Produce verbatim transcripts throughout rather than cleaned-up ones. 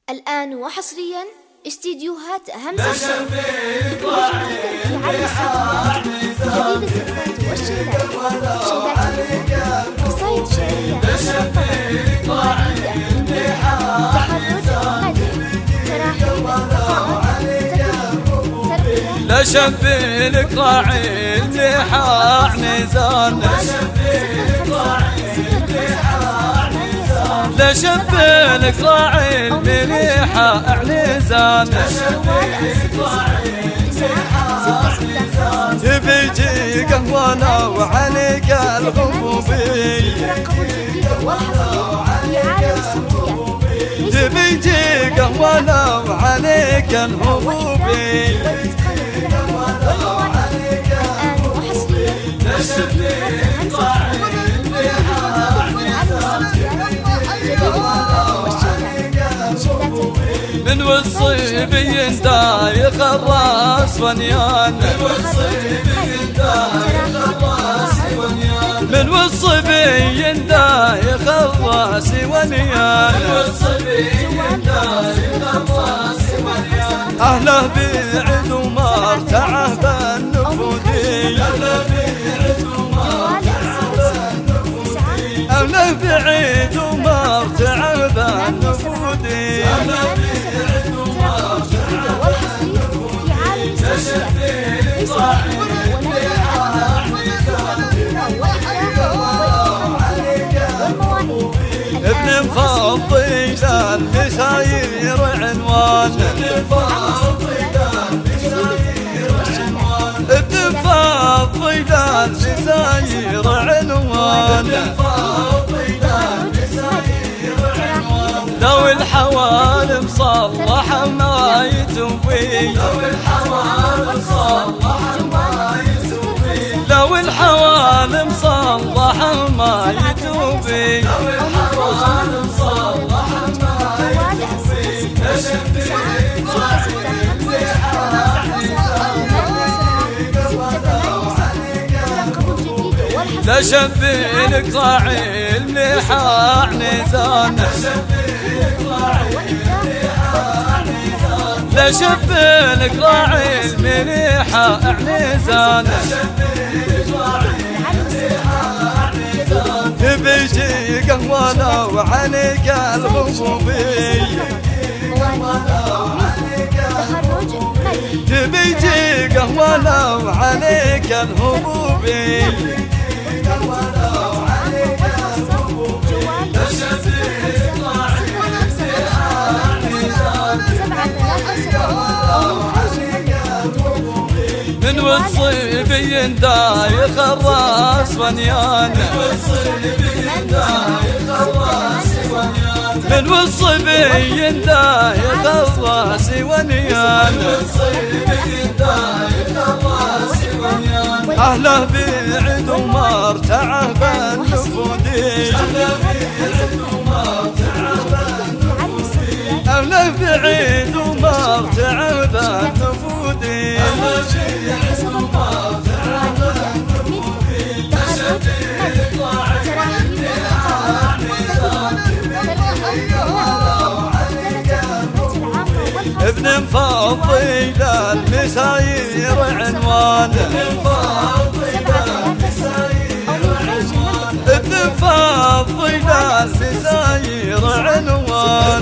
الآن وحصريا استديوهات همسة الشرق بكل جديد في عرض الصوتيات جديد الفكرات والشيلات شيلات قصايد شعرية مواعيد تحرج هدي تراحيب تقاعد تربية لا شبيلك راعي الميحاء نزال لا شبيلك راعي المليحة اعنزان تبيجي قهونا وعليك الغبوبي تبيجي قهونا وعليك الهبوبي من والصيبي دايق الراس ونيان من والصبي دايق الراس ونيان أهله بعد ومرتعه بالنفودي أهله بعيد ومرتعه بالنفودي ابن مفضل لساير عنوان ابن مفضل لساير عنوان لو الحوالم صلح ما يتوبي لو الحوالم صلح ما يتوبي لو الحوالم صلح ما يتوبي لو الحوالم صلح ما يتوبي لا شبيلك راعي المليحة عنزان لا شبيلك راعي المليحة عنزان تبيجي قهونا وعليك الغبوبي تبيجي قهونا وعليك الهبوبي من والصيبي دايق الراس ونيان من والصبي دايق الراس ونيان أهله بعد ومرتعه بالنفودي أهله بعيد ومرتعه بالنفودي ابن مفضل المساير عنوان ابن مفضل المساير عنوان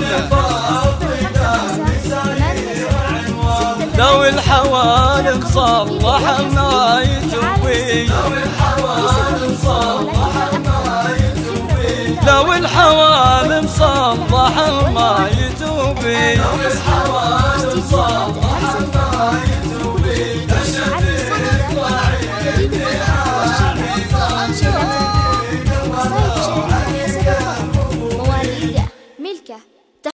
لو الحوالم صلح ما يتوبي لو الحوالم صلح ما يتوبي لو الحوالم صلح ما يتوبي لو الحوالم صلح ما يتوبي